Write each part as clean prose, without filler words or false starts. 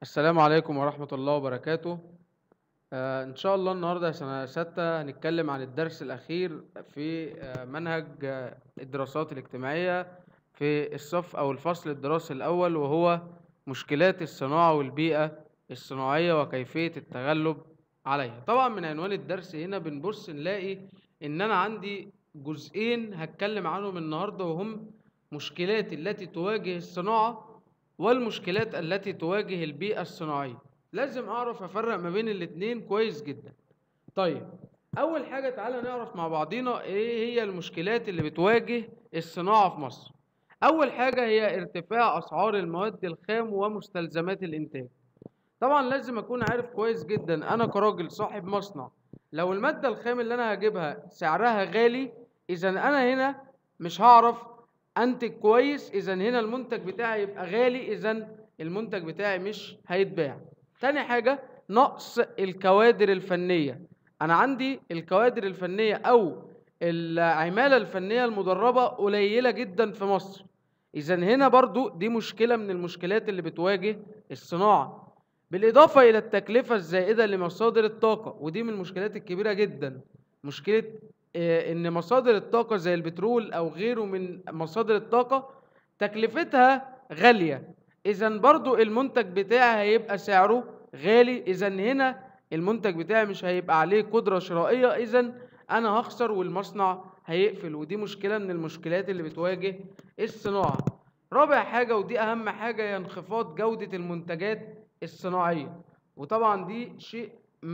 السلام عليكم ورحمة الله وبركاته. إن شاء الله النهاردة يا سنة ستة هنتكلم عن الدرس الأخير في منهج الدراسات الاجتماعية في الصف أو الفصل الدراسي الأول، وهو مشكلات الصناعة والبيئة الصناعية وكيفية التغلب عليها. طبعا من عنوان الدرس هنا بنبص نلاقي إن أنا عندي جزئين هتكلم عنهم النهاردة، وهم مشكلات التي تواجه الصناعة والمشكلات التي تواجه البيئة الصناعية. لازم أعرف أفرق ما بين الاتنين كويس جدا. طيب، أول حاجة تعالى نعرف مع بعضينا إيه هي المشكلات اللي بتواجه الصناعة في مصر. أول حاجة هي ارتفاع أسعار المواد الخام ومستلزمات الإنتاج. طبعا لازم أكون عارف كويس جدا أنا كراجل صاحب مصنع، لو المادة الخام اللي أنا هجيبها سعرها غالي، إذا أنا هنا مش هعرف أنتج كويس، إذا هنا المنتج بتاعي يبقى غالي، إذا المنتج بتاعي مش هيتباع. تاني حاجة نقص الكوادر الفنية. أنا عندي الكوادر الفنية أو العمالة الفنية المدربة قليلة جدا في مصر، إذا هنا برضو دي مشكلة من المشكلات اللي بتواجه الصناعة. بالإضافة إلى التكلفة الزائدة لمصادر الطاقة، ودي من المشكلات الكبيرة جدا. مشكلة إن مصادر الطاقة زي البترول أو غيره من مصادر الطاقة تكلفتها غالية، إذا برضو المنتج بتاعي هيبقى سعره غالي، إذا هنا المنتج بتاعي مش هيبقى عليه قدرة شرائية، إذا أنا هخسر والمصنع هيقفل، ودي مشكلة من المشكلات اللي بتواجه الصناعة. رابع حاجة ودي أهم حاجة هي انخفاض جودة المنتجات الصناعية، وطبعا دي شيء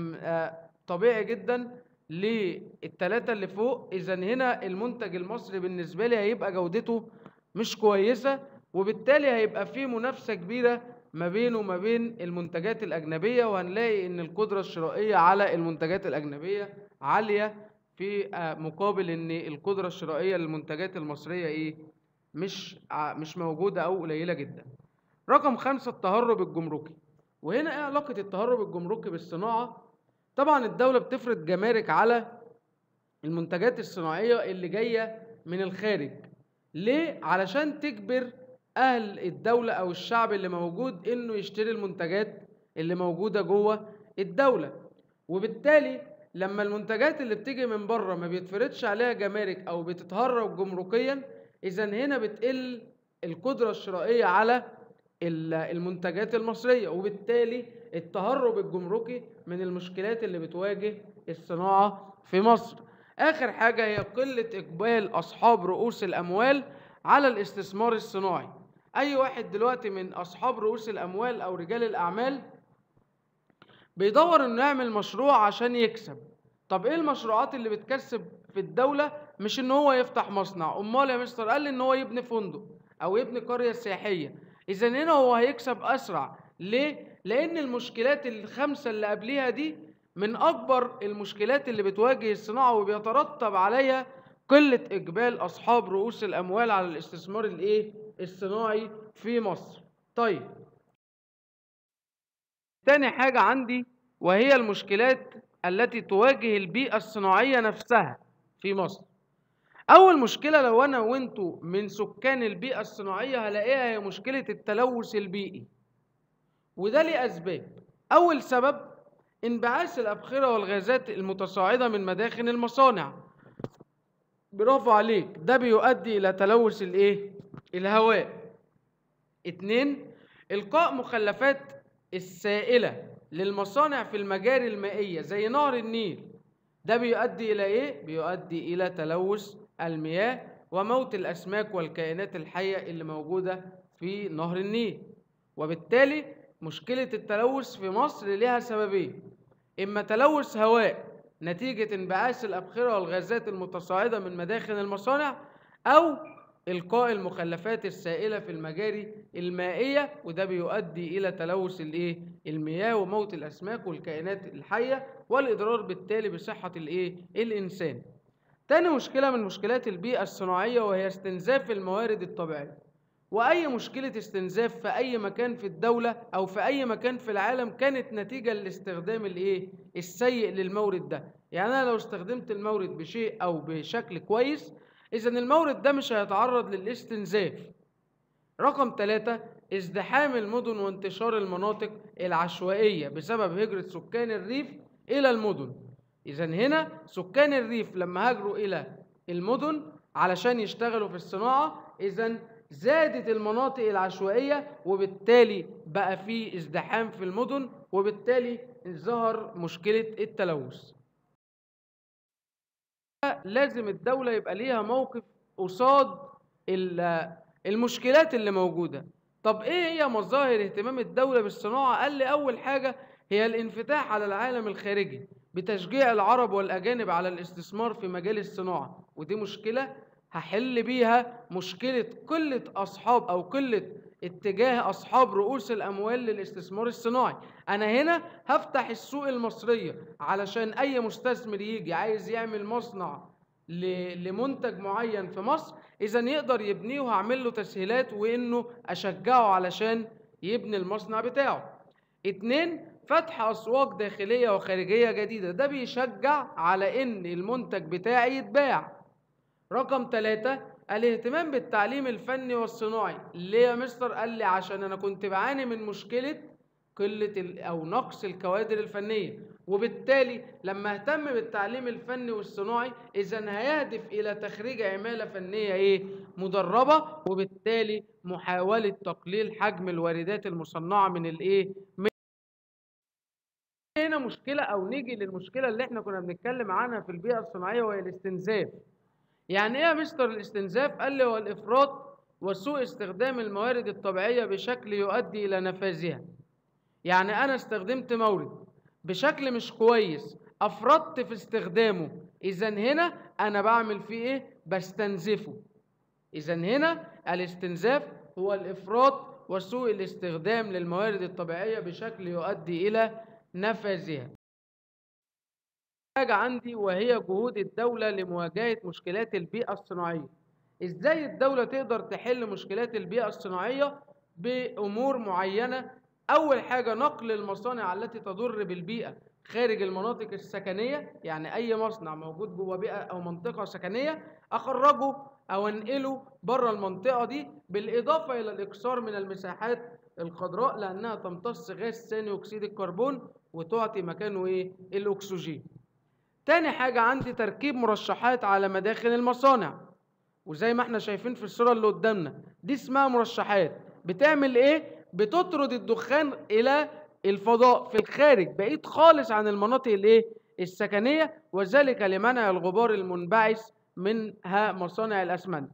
طبيعي جدا للتلاتة اللي فوق. إذا هنا المنتج المصري بالنسبة لي هيبقى جودته مش كويسة، وبالتالي هيبقى فيه منافسة كبيرة ما بينه وما بين المنتجات الأجنبية، وهنلاقي إن القدرة الشرائية على المنتجات الأجنبية عالية في مقابل إن القدرة الشرائية للمنتجات المصرية مش موجودة أو قليلة جدا. رقم 5 التهرب الجمركي. وهنا إيه علاقة التهرب الجمركي بالصناعة؟ طبعا الدولة بتفرض جمارك على المنتجات الصناعية اللي جاية من الخارج. ليه؟ علشان تجبر أهل الدولة أو الشعب اللي موجود إنه يشتري المنتجات اللي موجودة جوه الدولة. وبالتالي لما المنتجات اللي بتيجي من بره ما بيتفرضش عليها جمارك أو بتتهرب جمركيا، إذا هنا بتقل القدرة الشرائية على المنتجات المصرية، وبالتالي التهرب الجمركي من المشكلات اللي بتواجه الصناعة في مصر. آخر حاجة هي قلة إقبال أصحاب رؤوس الأموال على الاستثمار الصناعي. أي واحد دلوقتي من أصحاب رؤوس الأموال أو رجال الأعمال بيدور إنه يعمل مشروع عشان يكسب. طب إيه المشروعات اللي بتكسب في الدولة؟ مش إن هو يفتح مصنع، أمال يا مستر قال لي إن هو يبني فندق أو يبني قرية سياحية. إذا هنا هو هيكسب أسرع. ليه؟ لأن المشكلات الخمسة اللي قبليها دي من أكبر المشكلات اللي بتواجه الصناعة، وبيترتب عليها قلة إقبال أصحاب رؤوس الأموال على الاستثمار الصناعي في مصر. طيب، تاني حاجة عندي وهي المشكلات التي تواجه البيئة الصناعية نفسها في مصر. أول مشكلة لو أنا وأنتوا من سكان البيئة الصناعية هلاقيها هي مشكلة التلوث البيئي، وده لأسباب. أول سبب انبعاث الأبخرة والغازات المتصاعدة من مداخن المصانع. برافو عليك، ده بيؤدي إلى تلوث الهواء. اتنين، إلقاء مخلفات السائلة للمصانع في المجاري المائية زي نهر النيل. ده بيؤدي إلى إيه؟ بيؤدي إلى تلوث المياه وموت الأسماك والكائنات الحية اللي موجودة في نهر النيل. وبالتالي مشكلة التلوث في مصر لها سببين: إما تلوث هواء نتيجة انبعاث الأبخرة والغازات المتصاعدة من مداخن المصانع، أو إلقاء المخلفات السائلة في المجاري المائية، وده بيؤدي إلى تلوث المياه وموت الأسماك والكائنات الحية والإضرار بالتالي بصحة الإنسان. تاني مشكلة من مشكلات البيئة الصناعية وهي استنزاف الموارد الطبيعية. وأي مشكلة استنزاف في أي مكان في الدولة أو في أي مكان في العالم كانت نتيجة لاستخدام السيء للمورد ده. يعني أنا لو استخدمت المورد بشيء أو بشكل كويس، إذن المورد ده مش هيتعرض للاستنزاف. رقم 3 ازدحام المدن وانتشار المناطق العشوائية بسبب هجرة سكان الريف إلى المدن. إذا هنا سكان الريف لما هاجروا إلى المدن علشان يشتغلوا في الصناعة، إذا زادت المناطق العشوائية، وبالتالي بقى في ازدحام في المدن، وبالتالي ظهر مشكلة التلوث. لازم الدولة يبقى ليها موقف قصاد المشكلات اللي موجودة. طب ايه هي مظاهر اهتمام الدولة بالصناعة؟ قال لي اول حاجة هي الانفتاح على العالم الخارجي بتشجيع العرب والاجانب على الاستثمار في مجال الصناعة، ودي مشكلة هحل بيها مشكلة قلة اصحاب او قلة اتجاه اصحاب رؤوس الاموال للاستثمار الصناعي. انا هنا هفتح السوق المصرية علشان اي مستثمر يجي عايز يعمل مصنع لمنتج معين في مصر، اذا يقدر يبنيه، وهعمل له تسهيلات وانه اشجعه علشان يبني المصنع بتاعه. اتنين، فتح اسواق داخلية وخارجية جديدة، ده بيشجع على ان المنتج بتاعي يتباع. رقم ثلاثة، الاهتمام بالتعليم الفني والصناعي. ليه يا مستر؟ قال لي عشان انا كنت بعاني من مشكلة قلة أو نقص الكوادر الفنية، وبالتالي لما اهتم بالتعليم الفني والصناعي إذن هيهدف إلى تخريج عمالة فنية مدربة، وبالتالي محاولة تقليل حجم الواردات المصنعة من هنا مشكلة، أو نيجي للمشكلة اللي احنا كنا بنتكلم عنها في البيئة الصناعية، وهي الاستنزاف. يعني ايه يا مستر الاستنزاف؟ قال لي هو الإفراط وسوء استخدام الموارد الطبيعية بشكل يؤدي إلى نفاذها. يعني أنا استخدمت مورد بشكل مش كويس، أفرطت في استخدامه، إذا هنا أنا بعمل فيه إيه؟ بستنزفه. إذا هنا الاستنزاف هو الإفراط وسوء الاستخدام للموارد الطبيعية بشكل يؤدي إلى نفاذها. حاجة عندي وهي جهود الدولة لمواجهة مشكلات البيئة الصناعية. إزاي الدولة تقدر تحل مشكلات البيئة الصناعية؟ بأمور معينة. أول حاجة نقل المصانع التي تضر بالبيئة خارج المناطق السكنية، يعني أي مصنع موجود جوه بيئة أو منطقة سكنية أخرجه أو أنقله بره المنطقة دي، بالإضافة إلى الإكثار من المساحات الخضراء لأنها تمتص غاز ثاني أكسيد الكربون وتعطي مكانه الأكسجين. تاني حاجة عندي تركيب مرشحات على مداخل المصانع، وزي ما احنا شايفين في الصورة اللي قدامنا دي اسمها مرشحات. بتعمل ايه؟ بتطرد الدخان الى الفضاء في الخارج بعيد خالص عن المناطق السكنية، وذلك لمنع الغبار المنبعث منها مصانع الأسمنت.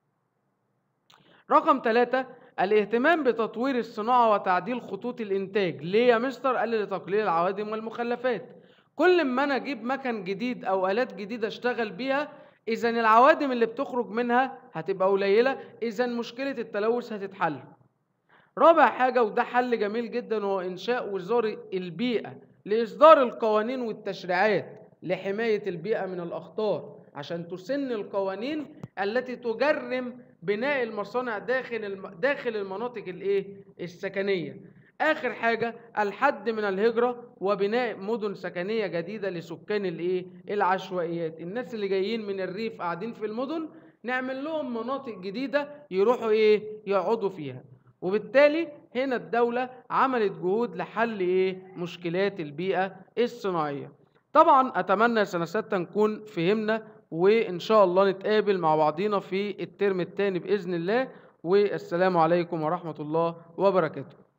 رقم 3، الاهتمام بتطوير الصناعة وتعديل خطوط الإنتاج. ليه يا مستر؟ قال لي لتقليل العوادم والمخلفات. كل ما أنا أجيب مكن جديد أو آلات جديدة أشتغل بيها، إذا العوادم اللي بتخرج منها هتبقى قليلة، إذا مشكلة التلوث هتتحل. رابع حاجة وده حل جميل جدا، هو إنشاء وزارة البيئة لإصدار القوانين والتشريعات لحماية البيئة من الأخطار، عشان تسن القوانين التي تجرم بناء المصانع داخل المناطق السكنية. آخر حاجة الحد من الهجرة وبناء مدن سكنية جديدة لسكان العشوائيات. الناس اللي جايين من الريف قاعدين في المدن نعمل لهم مناطق جديدة يروحوا يقعدوا فيها، وبالتالي هنا الدولة عملت جهود لحل مشكلات البيئة الصناعية. طبعا أتمنى سنة 6 نكون فهمنا، وإن شاء الله نتقابل مع بعضينا في الترم الثاني بإذن الله. والسلام عليكم ورحمة الله وبركاته.